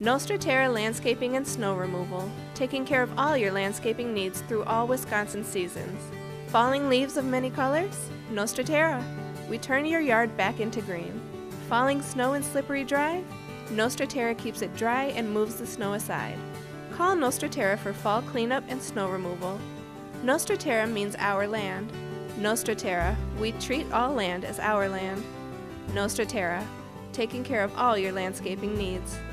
Nosta Terra Landscaping and Snow Removal, taking care of all your landscaping needs through all Wisconsin seasons. Falling leaves of many colors? Nosta Terra. We turn your yard back into green. Falling snow and slippery drive? Nosta Terra keeps it dry and moves the snow aside. Call Nosta Terra for fall cleanup and snow removal. Nosta Terra means our land. Nosta Terra, we treat all land as our land. Nosta Terra, taking care of all your landscaping needs.